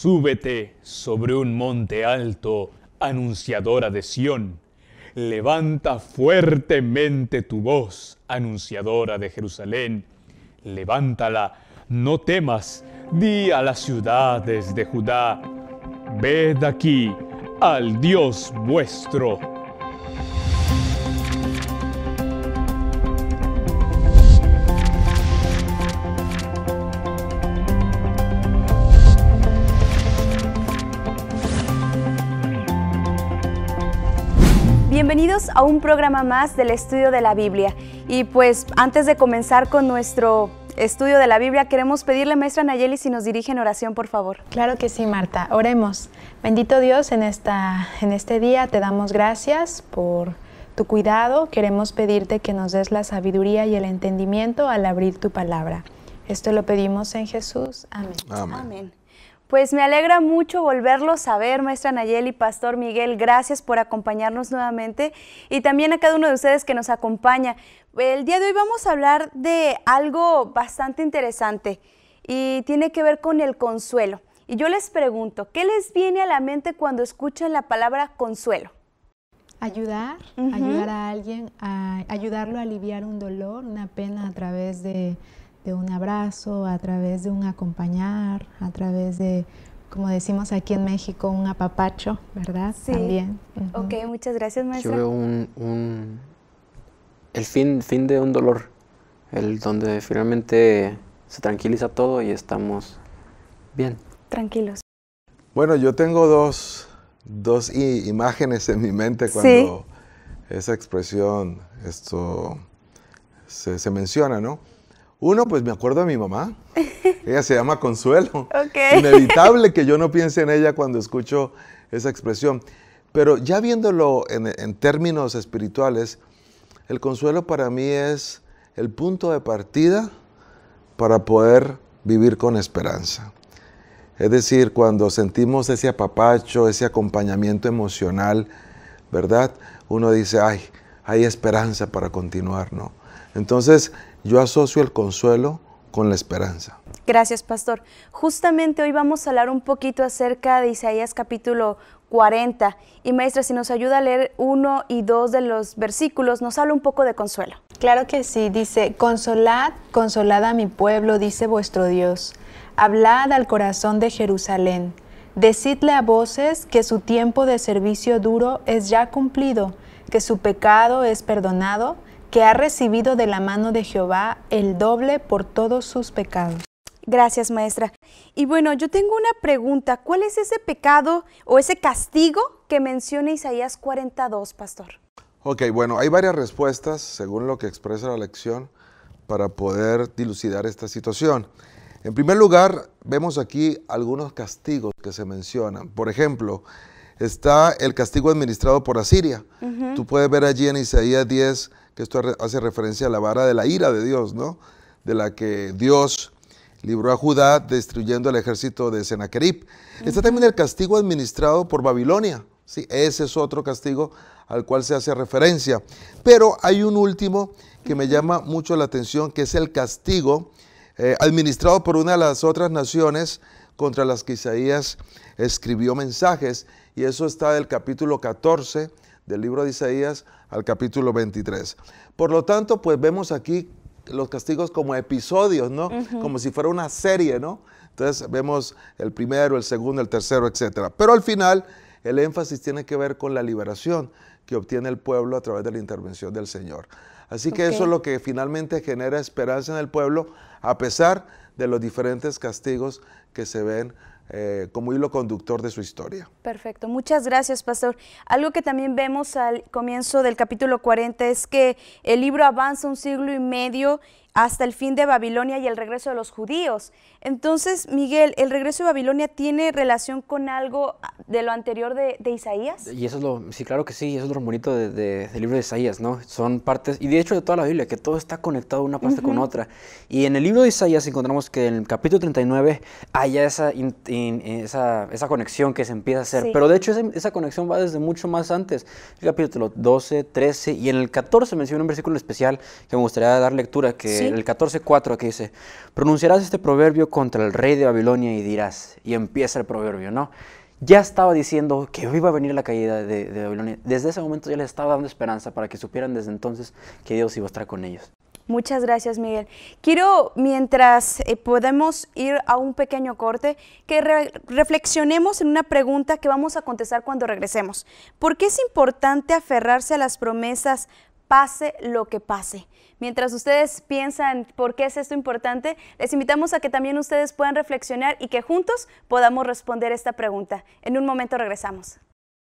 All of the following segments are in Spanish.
Súbete sobre un monte alto, anunciadora de Sión. Levanta fuertemente tu voz, anunciadora de Jerusalén. Levántala, no temas, di a las ciudades de Judá: ved aquí al Dios vuestro. Bienvenidos a un programa más del estudio de la Biblia. Y pues antes de comenzar con nuestro estudio de la Biblia, queremos pedirle, maestra Nayeli, si nos dirige en oración, por favor. Claro que sí, Marta. Oremos. Bendito Dios, en este día te damos gracias por tu cuidado. Queremos pedirte que nos des la sabiduría y el entendimiento al abrir tu palabra. Esto lo pedimos en Jesús. Amén. Amén. Amén. Pues me alegra mucho volverlos a ver, maestra Nayeli, Pastor Miguel, gracias por acompañarnos nuevamente y también a cada uno de ustedes que nos acompaña. El día de hoy vamos a hablar de algo bastante interesante y tiene que ver con el consuelo. Y yo les pregunto, ¿qué les viene a la mente cuando escuchan la palabra consuelo? Ayudar, ayudar a alguien, ayudarlo a aliviar un dolor, una pena a través de un abrazo, a través de un acompañar, a través de, como decimos aquí en México, un apapacho, ¿verdad? Sí. También. Ok, muchas gracias, maestra. Yo veo el fin de un dolor, donde finalmente se tranquiliza todo y estamos bien. Tranquilos. Bueno, yo tengo dos imágenes en mi mente cuando esa expresión se menciona, ¿no? Uno, pues me acuerdo de mi mamá. Ella se llama Consuelo. Okay. Inevitable que yo no piense en ella cuando escucho esa expresión. Pero ya viéndolo en términos espirituales, el consuelo para mí es el punto de partida para poder vivir con esperanza. Es decir, cuando sentimos ese apapacho, ese acompañamiento emocional, ¿verdad? Uno dice, ay, hay esperanza para continuar, ¿no? Entonces, yo asocio el consuelo con la esperanza. Gracias, pastor. Justamente hoy vamos a hablar un poquito acerca de Isaías capítulo 40. Y maestra, si nos ayuda a leer 1 y 2 de los versículos, nos habla un poco de consuelo. Claro que sí, dice, consolad, consolad a mi pueblo, dice vuestro Dios. Hablad al corazón de Jerusalén. Decidle a voces que su tiempo de servicio duro es ya cumplido, que su pecado es perdonado, que ha recibido de la mano de Jehová el doble por todos sus pecados. Gracias, maestra. Y bueno, yo tengo una pregunta. ¿Cuál es ese pecado o ese castigo que menciona Isaías 42, pastor? Ok, bueno, hay varias respuestas, según lo que expresa la lección, para poder dilucidar esta situación. En primer lugar, vemos aquí algunos castigos que se mencionan. Por ejemplo, está el castigo administrado por Asiria. Tú puedes ver allí en Isaías 10 que esto hace referencia a la vara de la ira de Dios, ¿no? De la que Dios libró a Judá destruyendo el ejército de Sennacherib. Está también el castigo administrado por Babilonia, ¿sí? Ese es otro castigo al cual se hace referencia. Pero hay un último que me llama mucho la atención, que es el castigo administrado por una de las otras naciones contra las que Isaías escribió mensajes, y eso está del capítulo 14 del libro de Isaías al capítulo 23. Por lo tanto, pues vemos aquí los castigos como episodios, ¿no? Como si fuera una serie, ¿no? Entonces vemos el primero, el segundo, el tercero, etc. Pero al final, el énfasis tiene que ver con la liberación que obtiene el pueblo a través de la intervención del Señor. Así que eso es lo que finalmente genera esperanza en el pueblo, a pesar de los diferentes castigos que se ven como hilo conductor de su historia. Perfecto, muchas gracias, pastor. Algo que también vemos al comienzo del capítulo 40 es que el libro avanza 1 siglo y medio hasta el fin de Babilonia y el regreso de los judíos. Entonces, Miguel, ¿el regreso de Babilonia tiene relación con algo de lo anterior de Isaías? Y eso es sí, claro que sí, eso es lo bonito del libro de Isaías, ¿no? Son partes, y de hecho de toda la Biblia, que todo está conectado una parte con otra. Y en el libro de Isaías encontramos que en el capítulo 39 hay esa conexión que se empieza a hacer. Sí. Pero de hecho esa conexión va desde mucho más antes. El capítulo 12, 13 y en el 14 menciona un versículo especial que me gustaría dar lectura, que Sí. El 14:4 que dice, pronunciarás este proverbio contra el rey de Babilonia y dirás, y empieza el proverbio, ¿no? Ya estaba diciendo que iba a venir la caída de Babilonia. Desde ese momento ya les estaba dando esperanza para que supieran desde entonces que Dios iba a estar con ellos. Muchas gracias, Miguel. Quiero, mientras podemos ir a un pequeño corte, que reflexionemos en una pregunta que vamos a contestar cuando regresemos. ¿Por qué es importante aferrarse a las promesas, pase lo que pase? Mientras ustedes piensan por qué es esto importante, les invitamos a que también ustedes puedan reflexionar y que juntos podamos responder esta pregunta. En un momento regresamos.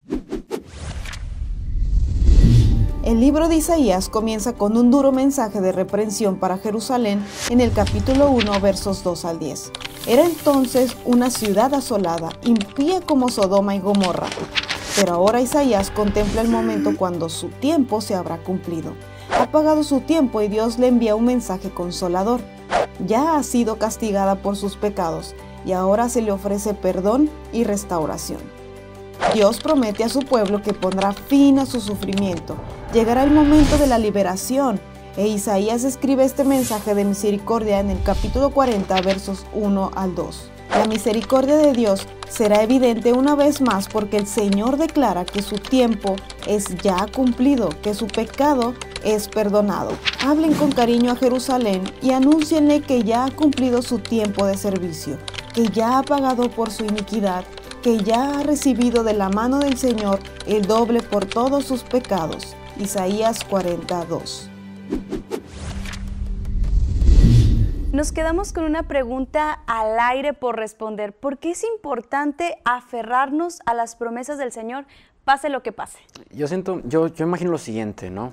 El libro de Isaías comienza con un duro mensaje de reprensión para Jerusalén en el capítulo 1, versos 2 al 10. Era entonces una ciudad asolada, impía como Sodoma y Gomorra. Pero ahora Isaías contempla el momento cuando su tiempo se habrá cumplido. Ha pagado su tiempo y Dios le envía un mensaje consolador. Ya ha sido castigada por sus pecados y ahora se le ofrece perdón y restauración. Dios promete a su pueblo que pondrá fin a su sufrimiento. Llegará el momento de la liberación, e Isaías escribe este mensaje de misericordia en el capítulo 40, versos 1 al 2. La misericordia de Dios será evidente una vez más porque el Señor declara que su tiempo es ya cumplido, que su pecado es perdonado. Hablen con cariño a Jerusalén y anúncienle que ya ha cumplido su tiempo de servicio, que ya ha pagado por su iniquidad, que ya ha recibido de la mano del Señor el doble por todos sus pecados. Isaías 42. Nos quedamos con una pregunta al aire por responder. ¿Por qué es importante aferrarnos a las promesas del Señor, pase lo que pase? Yo imagino lo siguiente, ¿no?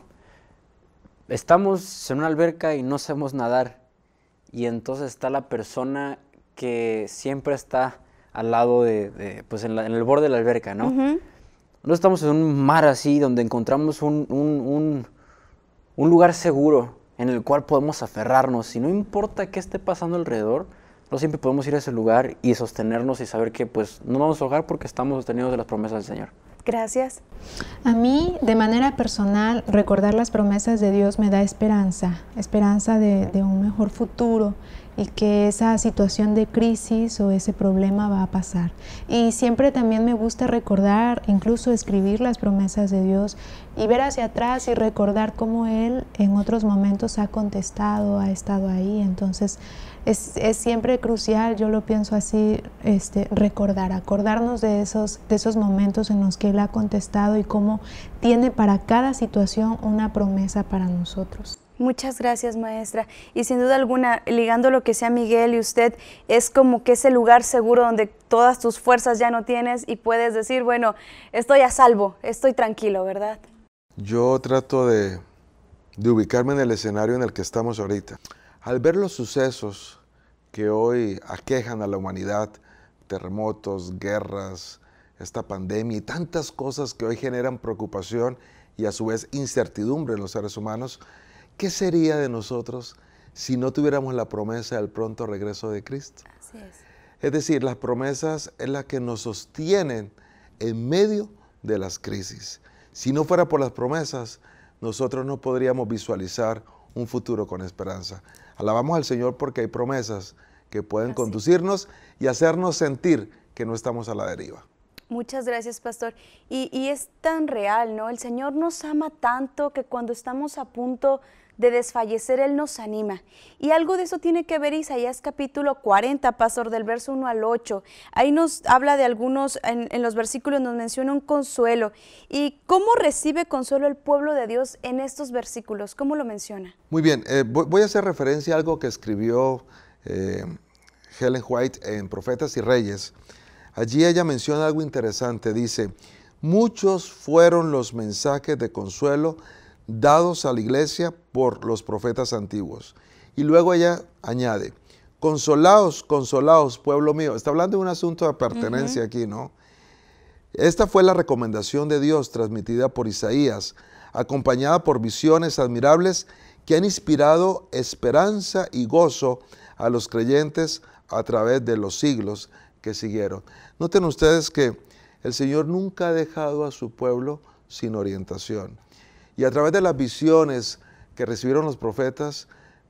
Estamos en una alberca y no sabemos nadar, y entonces está la persona que siempre está al lado pues en el borde de la alberca, ¿no? Nosotros estamos en un mar así, donde encontramos un lugar seguro en el cual podemos aferrarnos, y no importa qué esté pasando alrededor, nosotros siempre podemos ir a ese lugar y sostenernos y saber que pues no vamos a ahogar porque estamos sostenidos de las promesas del Señor. Gracias. A mí, de manera personal, recordar las promesas de Dios me da esperanza de un mejor futuro, y que esa situación de crisis o ese problema va a pasar. Y siempre también me gusta recordar, incluso escribir las promesas de Dios y ver hacia atrás y recordar cómo Él en otros momentos ha contestado, ha estado ahí. Entonces es siempre crucial, yo lo pienso así, acordarnos de esos momentos en los que Él ha contestado y cómo tiene para cada situación una promesa para nosotros. Muchas gracias, maestra. Y sin duda alguna, ligando lo que sea Miguel y usted, es como que ese lugar seguro donde todas tus fuerzas ya no tienes y puedes decir, bueno, estoy a salvo, estoy tranquilo, ¿verdad? Yo trato de ubicarme en el escenario en el que estamos ahorita. Al ver los sucesos que hoy aquejan a la humanidad, terremotos, guerras, esta pandemia y tantas cosas que hoy generan preocupación y a su vez incertidumbre en los seres humanos, ¿qué sería de nosotros si no tuviéramos la promesa del pronto regreso de Cristo? Así es. Es decir, las promesas es las que nos sostienen en medio de las crisis. Si no fuera por las promesas, nosotros no podríamos visualizar un futuro con esperanza. Alabamos al Señor porque hay promesas que pueden conducirnos y hacernos sentir que no estamos a la deriva. Muchas gracias, pastor. Y es tan real, ¿no? El Señor nos ama tanto que cuando estamos a punto de desfallecer, Él nos anima. Y algo de eso tiene que ver Isaías capítulo 40, pastor, del verso 1 al 8. Ahí nos habla de algunos, en los versículos nos menciona un consuelo. ¿Y cómo recibe consuelo el pueblo de Dios en estos versículos? ¿Cómo lo menciona? Muy bien, voy a hacer referencia a algo que escribió Ellen White en Profetas y Reyes. Allí ella menciona algo interesante, dice, muchos fueron los mensajes de consuelo dados a la iglesia por los profetas antiguos. Y luego ella añade, consolaos, consolaos, pueblo mío. Está hablando de un asunto de pertenencia aquí, ¿no? Esta fue la recomendación de Dios transmitida por Isaías, acompañada por visiones admirables que han inspirado esperanza y gozo a los creyentes a través de los siglos que siguieron. Noten ustedes que el Señor nunca ha dejado a su pueblo sin orientación. Y a través de las visiones que recibieron los profetas,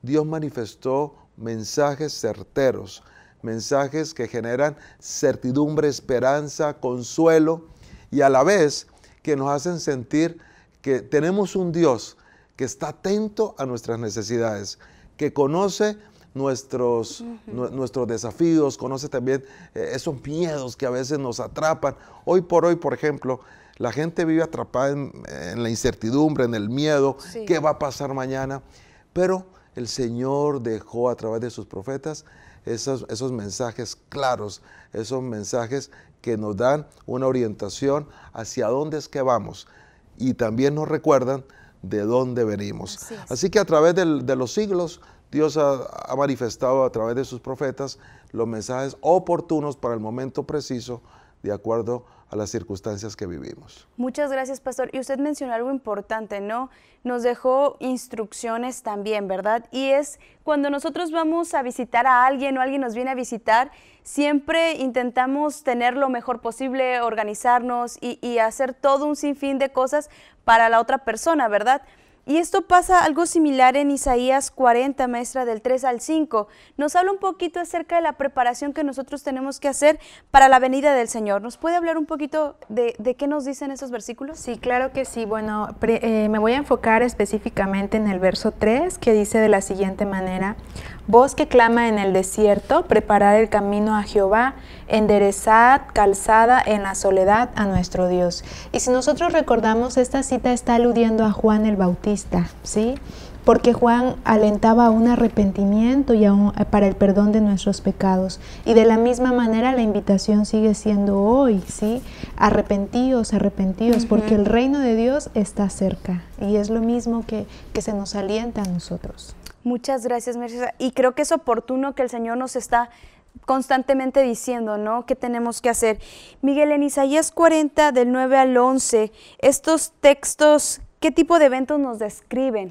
Dios manifestó mensajes certeros, mensajes que generan certidumbre, esperanza, consuelo y a la vez que nos hacen sentir que tenemos un Dios que está atento a nuestras necesidades, que conoce nuestros desafíos, conoce también esos miedos que a veces nos atrapan. Hoy por hoy, por ejemplo, la gente vive atrapada en la incertidumbre, en el miedo, sí. ¿Qué va a pasar mañana? Pero el Señor dejó a través de sus profetas esos mensajes claros, esos mensajes que nos dan una orientación hacia dónde es que vamos y también nos recuerdan de dónde venimos. Así que a través de los siglos, Dios ha manifestado a través de sus profetas los mensajes oportunos para el momento preciso, de acuerdo a las circunstancias que vivimos. Muchas gracias, pastor. Y usted mencionó algo importante, ¿no? Nos dejó instrucciones también, ¿verdad? Y es cuando nosotros vamos a visitar a alguien o alguien nos viene a visitar, siempre intentamos tener lo mejor posible, organizarnos y hacer todo un sinfín de cosas para la otra persona, ¿verdad? Y esto pasa algo similar en Isaías 40, maestra, del 3 al 5. Nos habla un poquito acerca de la preparación que nosotros tenemos que hacer para la venida del Señor. ¿Nos puede hablar un poquito de qué nos dicen esos versículos? Sí, claro que sí. Bueno, me voy a enfocar específicamente en el verso 3, que dice de la siguiente manera: voz que clama en el desierto, preparad el camino a Jehová, enderezad calzada en la soledad a nuestro Dios. Y si nosotros recordamos, esta cita está aludiendo a Juan el Bautista, ¿sí? Porque Juan alentaba a un arrepentimiento y para el perdón de nuestros pecados. Y de la misma manera la invitación sigue siendo hoy, ¿sí? Arrepentíos, arrepentíos, porque el reino de Dios está cerca. Y es lo mismo que se nos alienta a nosotros. Muchas gracias, Mercedes. Y creo que es oportuno que el Señor nos está constantemente diciendo, ¿no?, qué tenemos que hacer. Miguel, en Isaías 40, del 9 al 11, estos textos, ¿qué tipo de eventos nos describen?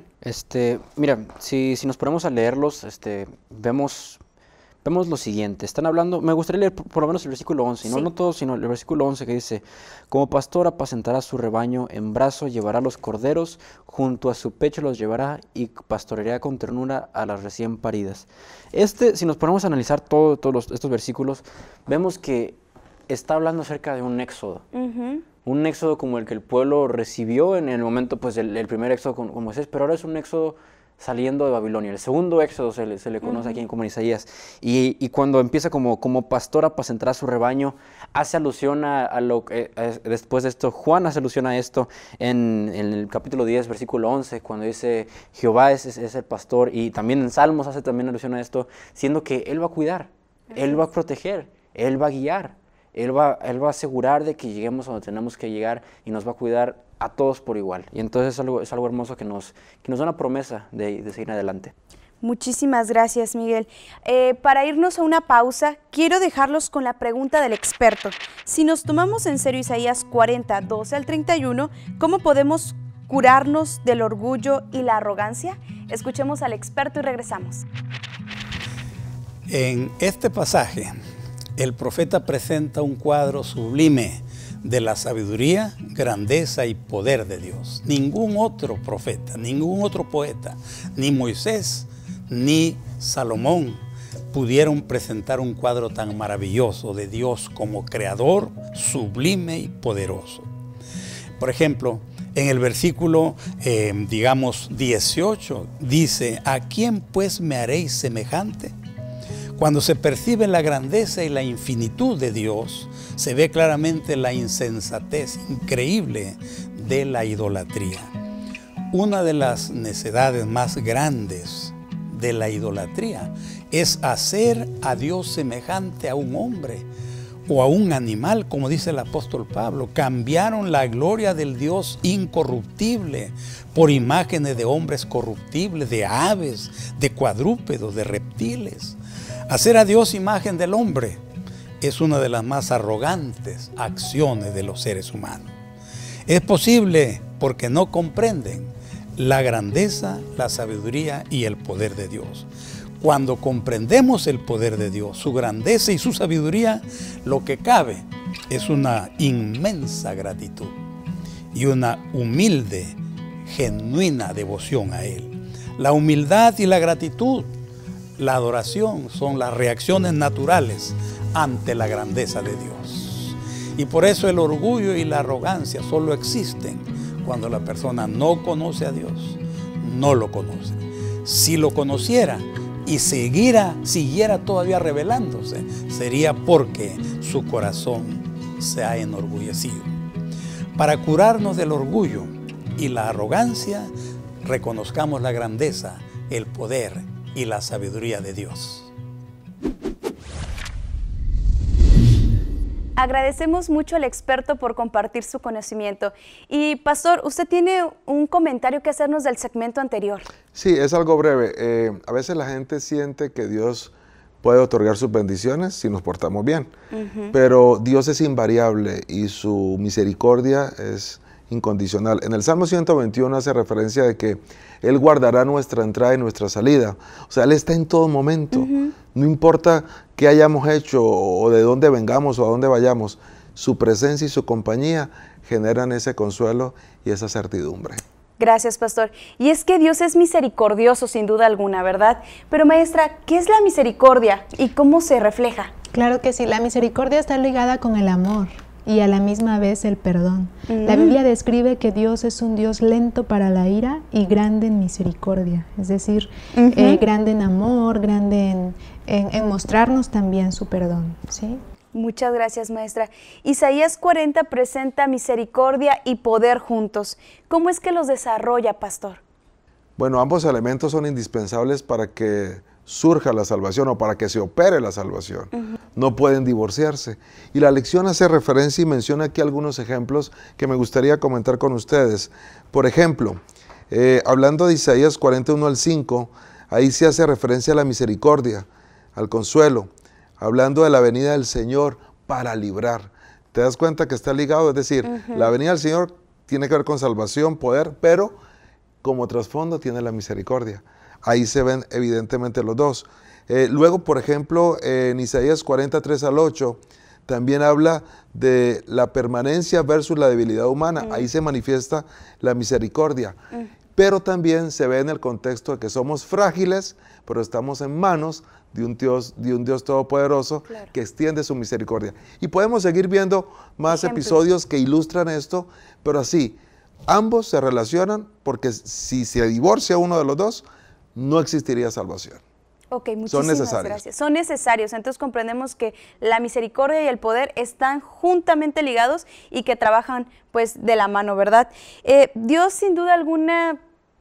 Mira, si nos ponemos a leerlos, vemos lo siguiente. Están hablando, me gustaría leer por lo menos el versículo 11, sí. No todo, sino el versículo 11 que dice: como pastor apacentará su rebaño, en brazo llevará los corderos, junto a su pecho los llevará y pastoreará con ternura a las recién paridas. Si nos ponemos a analizar todos estos versículos, vemos que está hablando acerca de un éxodo. Un éxodo como el que el pueblo recibió en el momento, pues, el primer éxodo con Moisés, pero ahora es un éxodo saliendo de Babilonia. El segundo éxodo se le conoce aquí en Isaías. Y cuando empieza como pastor apacentará su rebaño, hace alusión a lo que después de esto, Juan hace alusión a esto en el capítulo 10, versículo 11, cuando dice Jehová es el pastor, y también en Salmos hace también alusión a esto, siendo que Él va a cuidar, Él va a proteger, Él va a guiar, Él va a asegurar de que lleguemos a donde tenemos que llegar y nos va a cuidar a todos por igual. Y entonces es algo hermoso que nos da una promesa de seguir adelante. Muchísimas gracias, Miguel. Para irnos a una pausa, quiero dejarlos con la pregunta del experto. Si nos tomamos en serio Isaías 40, 12 al 31, ¿cómo podemos curarnos del orgullo y la arrogancia? Escuchemos al experto y regresamos. En este pasaje, el profeta presenta un cuadro sublime de la sabiduría, grandeza y poder de Dios. Ningún otro profeta, ningún otro poeta, ni Moisés, ni Salomón pudieron presentar un cuadro tan maravilloso de Dios como creador, sublime y poderoso. Por ejemplo, en el versículo, 18, dice: ¿a quién pues me haréis semejante? Cuando se percibe la grandeza y la infinitud de Dios, se ve claramente la insensatez increíble de la idolatría. Una de las necedades más grandes de la idolatría es hacer a Dios semejante a un hombre o a un animal, como dice el apóstol Pablo. Cambiaron la gloria del Dios incorruptible por imágenes de hombres corruptibles, de aves, de cuadrúpedos, de reptiles. Hacer a Dios imagen del hombre es una de las más arrogantes acciones de los seres humanos. Es posible porque no comprenden la grandeza, la sabiduría y el poder de Dios. Cuando comprendemos el poder de Dios, su grandeza y su sabiduría, lo que cabe es una inmensa gratitud y una humilde, genuina devoción a Él. La humildad y la gratitud, la adoración son las reacciones naturales ante la grandeza de Dios. Y por eso el orgullo y la arrogancia solo existen cuando la persona no conoce a Dios, no lo conoce. Si lo conociera y siguiera todavía rebelándose, sería porque su corazón se ha enorgullecido. Para curarnos del orgullo y la arrogancia, reconozcamos la grandeza, el poder y la sabiduría de Dios. Agradecemos mucho al experto por compartir su conocimiento. Y pastor, usted tiene un comentario que hacernos del segmento anterior. Sí, es algo breve. A veces la gente siente que Dios puede otorgar sus bendiciones si nos portamos bien, pero Dios es invariable y su misericordia es incondicional. En el Salmo 121 hace referencia de que Él guardará nuestra entrada y nuestra salida. O sea, Él está en todo momento. No importa qué hayamos hecho o de dónde vengamos o a dónde vayamos, su presencia y su compañía generan ese consuelo y esa certidumbre. Gracias, pastor. Y es que Dios es misericordioso, sin duda alguna, ¿verdad? Pero maestra, ¿qué es la misericordia y cómo se refleja? Claro que sí, la misericordia está ligada con el amor y a la misma vez el perdón. La Biblia describe que Dios es un Dios lento para la ira y grande en misericordia, es decir, grande en amor, grande en mostrarnos también su perdón, ¿sí? Muchas gracias, maestra. Isaías 40 presenta misericordia y poder juntos. ¿Cómo es que los desarrolla, pastor? Bueno, ambos elementos son indispensables para que surja la salvación o para que se opere la salvación. No pueden divorciarse. Y la lección hace referencia y menciona aquí algunos ejemplos que me gustaría comentar con ustedes. Por ejemplo, hablando de Isaías 41 al 5, ahí se hace referencia a la misericordia, al consuelo, hablando de la venida del Señor para librar. ¿Te das cuenta que está ligado? Es decir, la venida del Señor tiene que ver con salvación, poder, pero como trasfondo tiene la misericordia. Ahí se ven evidentemente los dos. Luego, por ejemplo, en Isaías 43 al 8, también habla de la permanencia versus la debilidad humana. Ahí se manifiesta la misericordia. Pero también se ve en el contexto de que somos frágiles, pero estamos en manos de un Dios todopoderoso que extiende su misericordia. Y podemos seguir viendo más episodios que ilustran esto, pero así, ambos se relacionan porque si se divorcia uno de los dos, no existiría salvación. Ok, muchísimas gracias. Son necesarios. Entonces comprendemos que la misericordia y el poder están juntamente ligados y que trabajan pues de la mano, ¿verdad? Dios sin duda alguna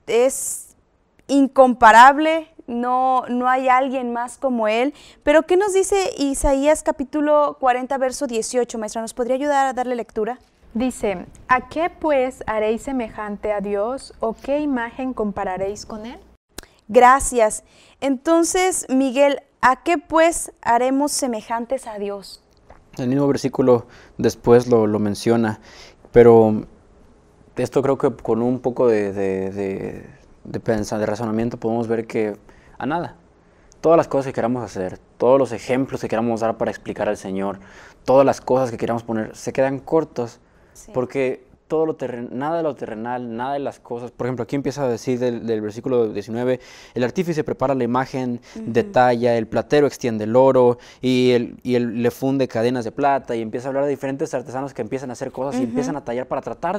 es incomparable, no hay alguien más como Él. Pero ¿qué nos dice Isaías capítulo 40, verso 18? Maestra, ¿nos podría ayudar a darle lectura? Dice, ¿a qué pues haréis semejante a Dios o qué imagen compararéis con Él? Gracias. Entonces, Miguel, ¿a qué pues haremos semejantes a Dios? El mismo versículo después lo menciona, pero esto creo que con un poco de razonamiento podemos ver que a nada. Todas las cosas que queramos hacer, todos los ejemplos que queramos dar para explicar al Señor, todas las cosas que queramos poner, se quedan cortos, porque nada de lo terrenal, nada de las cosas. Por ejemplo, aquí empieza a decir del versículo 19, el artífice prepara la imagen, detalla, el platero extiende el oro y él le funde cadenas de plata y empieza a hablar de diferentes artesanos que empiezan a hacer cosas y empiezan a tallar para tratar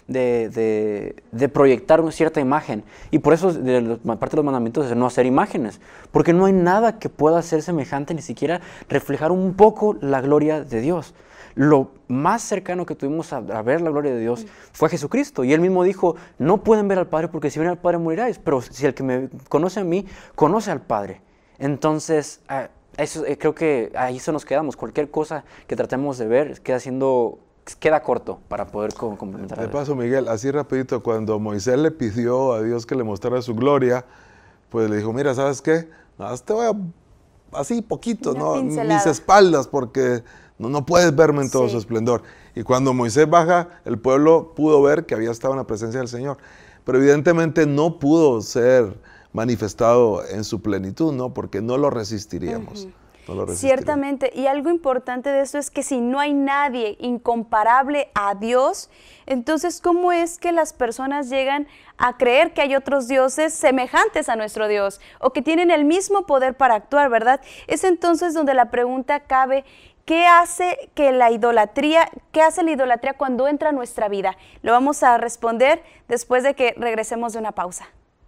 de proyectar una cierta imagen. Y por eso parte de los mandamientos es no hacer imágenes, porque no hay nada que pueda ser semejante, ni siquiera reflejar un poco la gloria de Dios. Lo más cercano que tuvimos a ver la gloria de Dios fue Jesucristo. Y Él mismo dijo, no pueden ver al Padre porque si ven al Padre moriráis. Pero si el que me conoce a mí, conoce al Padre. Entonces, creo que ahí se nos quedamos. Cualquier cosa que tratemos de ver queda corto para poder complementar. De paso, Miguel, así rapidito, cuando Moisés le pidió a Dios que le mostrara su gloria, pues le dijo, mira, ¿sabes qué? Te voy a, así poquito, ¿no? Mis espaldas, porque no puedes verme en todo su esplendor. Y cuando Moisés baja, el pueblo pudo ver que había estado en la presencia del Señor. Pero evidentemente no pudo ser manifestado en su plenitud, ¿no? Porque no lo resistiríamos. No lo resistirían. Ciertamente, y algo importante de esto es que si no hay nadie incomparable a Dios, entonces ¿cómo es que las personas llegan a creer que hay otros dioses semejantes a nuestro Dios o que tienen el mismo poder para actuar, verdad? Es entonces donde la pregunta cabe, ¿qué hace la idolatría cuando entra a nuestra vida? Lo vamos a responder después de que regresemos de una pausa.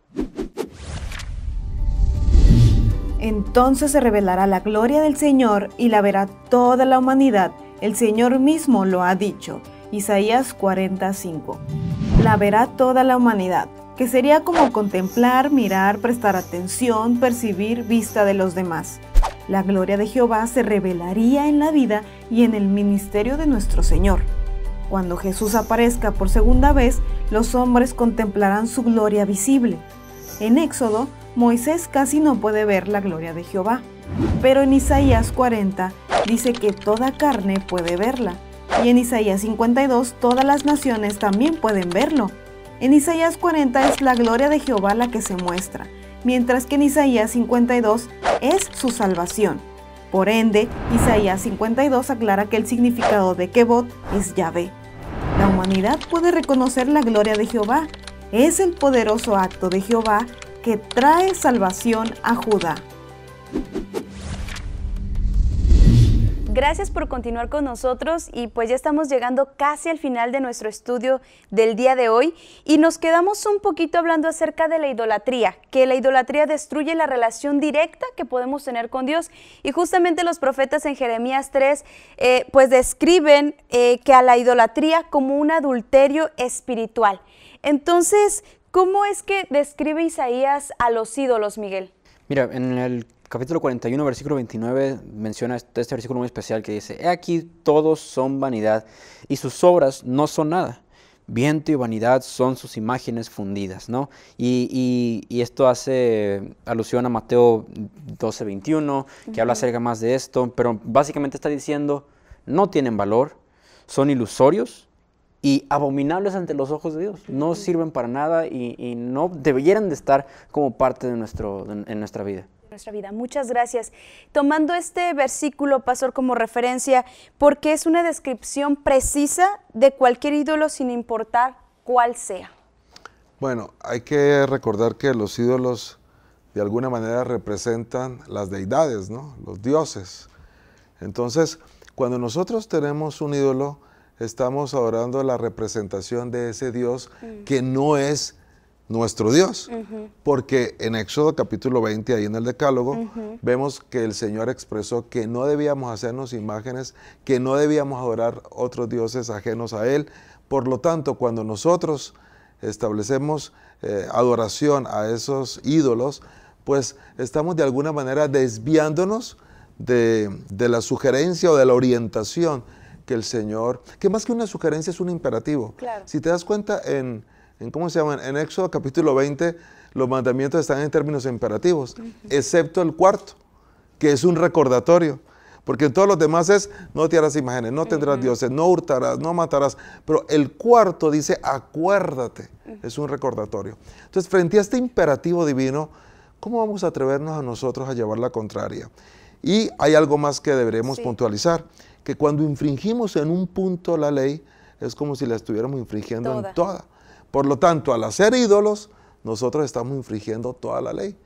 Entonces se revelará la gloria del Señor y la verá toda la humanidad. El Señor mismo lo ha dicho. Isaías 40:5. La verá toda la humanidad, que sería como contemplar, mirar, prestar atención, percibir vista de los demás. La gloria de Jehová se revelaría en la vida y en el ministerio de nuestro Señor. Cuando Jesús aparezca por segunda vez, los hombres contemplarán su gloria visible. En Éxodo, Moisés casi no puede ver la gloria de Jehová, pero en Isaías 40 dice que toda carne puede verla, y en Isaías 52 todas las naciones también pueden verlo. En Isaías 40 es la gloria de Jehová la que se muestra, mientras que en Isaías 52 es su salvación. Por ende, Isaías 52 aclara que el significado de Kebot es Yahvé. La humanidad puede reconocer la gloria de Jehová. Es el poderoso acto de Jehová que trae salvación a Judá. Gracias por continuar con nosotros y pues ya estamos llegando casi al final de nuestro estudio del día de hoy y nos quedamos un poquito hablando acerca de la idolatría, que la idolatría destruye la relación directa que podemos tener con Dios y justamente los profetas en Jeremías 3 pues describen que a la idolatría como un adulterio espiritual. Entonces, ¿cómo es que describe Isaías a los ídolos, Miguel? Mira, en el capítulo 41, versículo 29, menciona este versículo muy especial que dice: He aquí todos son vanidad, y sus obras no son nada. Viento y vanidad son sus imágenes fundidas, ¿no? Y esto hace alusión a Mateo 12, 21, que habla acerca más de esto, pero básicamente está diciendo, no tienen valor, son ilusorios y abominables ante los ojos de Dios. No sirven para nada y no debieran de estar como parte de en nuestra vida. Muchas gracias. Tomando este versículo, pastor, como referencia, porque es una descripción precisa de cualquier ídolo sin importar cuál sea. Bueno, hay que recordar que los ídolos de alguna manera representan las deidades, ¿no? Los dioses. Entonces, cuando nosotros tenemos un ídolo, estamos adorando la representación de ese Dios que no es nuestro Dios, porque en Éxodo capítulo 20, ahí en el Decálogo, vemos que el Señor expresó que no debíamos hacernos imágenes, que no debíamos adorar otros dioses ajenos a Él. Por lo tanto, cuando nosotros establecemos adoración a esos ídolos, pues estamos de alguna manera desviándonos de la sugerencia o de la orientación que el Señor, que más que una sugerencia es un imperativo. Claro. Si te das cuenta ¿cómo se llama? En Éxodo capítulo 20, los mandamientos están en términos imperativos, excepto el cuarto, que es un recordatorio. Porque en todos los demás es, no te harás imágenes, no tendrás dioses, no hurtarás, no matarás. Pero el cuarto dice, acuérdate, es un recordatorio. Entonces, frente a este imperativo divino, ¿cómo vamos a atrevernos a nosotros a llevar la contraria? Y hay algo más que deberemos puntualizar, que cuando infringimos en un punto la ley, es como si la estuviéramos infringiendo en toda. Por lo tanto, al hacer ídolos, nosotros estamos infringiendo toda la ley.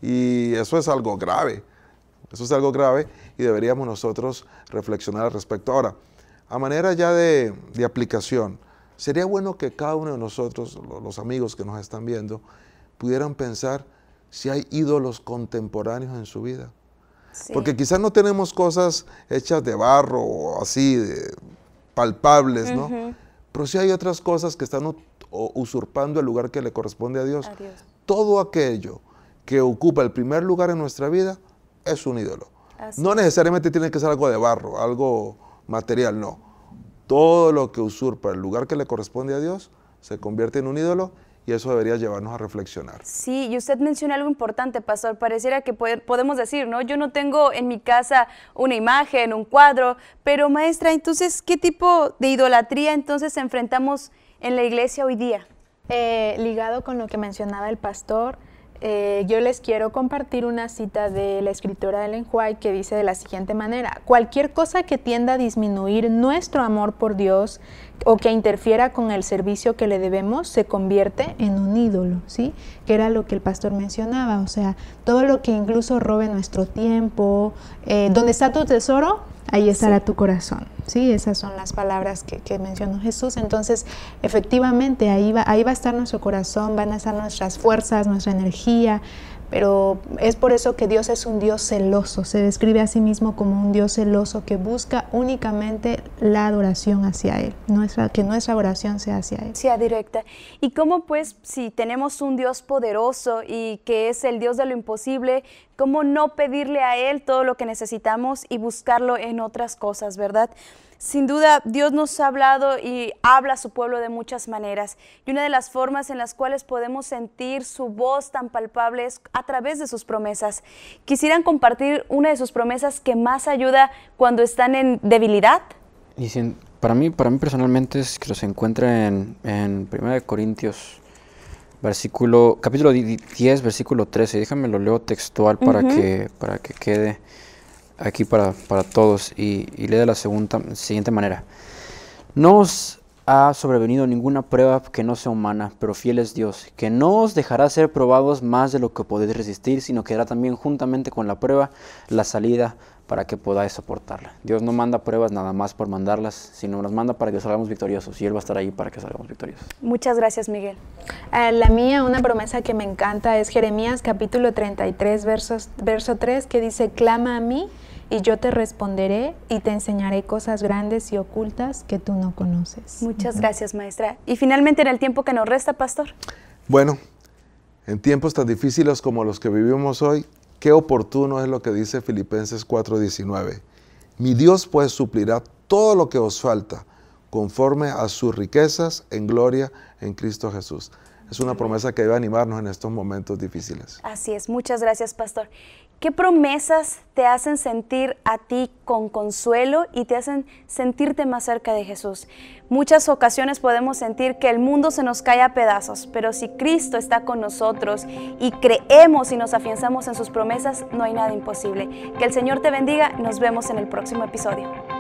Y eso es algo grave. Eso es algo grave y deberíamos nosotros reflexionar al respecto. Ahora, a manera ya de aplicación, sería bueno que cada uno de nosotros, los amigos que nos están viendo, pudieran pensar si hay ídolos contemporáneos en su vida. Sí. Porque quizás no tenemos cosas hechas de barro o así, palpables, ¿no? Pero sí hay otras cosas que están usurpando el lugar que le corresponde a Dios. Todo aquello que ocupa el primer lugar en nuestra vida es un ídolo. No necesariamente tiene que ser algo de barro, algo material, no. Todo lo que usurpa el lugar que le corresponde a Dios se convierte en un ídolo y eso debería llevarnos a reflexionar. Sí, y usted menciona algo importante, pastor. Pareciera que podemos decir, ¿no? Yo no tengo en mi casa una imagen, un cuadro, pero maestra, entonces, ¿qué tipo de idolatría entonces enfrentamos en la iglesia hoy día? Ligado con lo que mencionaba el pastor, yo les quiero compartir una cita de la escritora Ellen White que dice de la siguiente manera: cualquier cosa que tienda a disminuir nuestro amor por Dios o que interfiera con el servicio que le debemos se convierte en un ídolo, ¿sí? Que era lo que el pastor mencionaba, o sea, todo lo que incluso robe nuestro tiempo, donde está tu tesoro, ahí estará tu corazón, ¿sí? Esas son las palabras que mencionó Jesús. Entonces, efectivamente, ahí va a estar nuestro corazón, van a estar nuestras fuerzas, nuestra energía, pero es por eso que Dios es un Dios celoso, se describe a sí mismo como un Dios celoso que busca únicamente la adoración hacia Él, que nuestra oración sea hacia Él. Sea directa. ¿Y cómo pues, si tenemos un Dios poderoso y que es el Dios de lo imposible, cómo no pedirle a Él todo lo que necesitamos y buscarlo en otras cosas, verdad? Sin duda, Dios nos ha hablado y habla a su pueblo de muchas maneras. Y una de las formas en las cuales podemos sentir su voz tan palpable es a través de sus promesas. ¿Quisieran compartir una de sus promesas que más ayuda cuando están en debilidad? Y para mí personalmente es que se encuentra en 1 Corintios, capítulo 10, versículo 13. Déjame lo leo textual para que quede aquí para todos, y lee de la siguiente manera: no os ha sobrevenido ninguna prueba que no sea humana, pero fiel es Dios, que no os dejará ser probados más de lo que podéis resistir, sino que dará también juntamente con la prueba la salida para que podáis soportarla. Dios no manda pruebas nada más por mandarlas, sino nos manda para que salgamos victoriosos, y Él va a estar ahí para que salgamos victoriosos. Muchas gracias, Miguel. La mía, una promesa que me encanta, es Jeremías capítulo 33, verso 3, que dice: clama a mí y yo te responderé y te enseñaré cosas grandes y ocultas que tú no conoces. Muchas gracias, maestra. Y finalmente, en el tiempo que nos resta, pastor. Bueno, en tiempos tan difíciles como los que vivimos hoy, qué oportuno es lo que dice Filipenses 4:19. Mi Dios pues suplirá todo lo que os falta, conforme a sus riquezas en gloria en Cristo Jesús. Es una promesa que debe animarnos en estos momentos difíciles. Así es, muchas gracias, pastor. ¿Qué promesas te hacen sentir a ti con consuelo y te hacen sentirte más cerca de Jesús? Muchas ocasiones podemos sentir que el mundo se nos cae a pedazos, pero si Cristo está con nosotros y creemos y nos afianzamos en sus promesas, no hay nada imposible. Que el Señor te bendiga, nos vemos en el próximo episodio.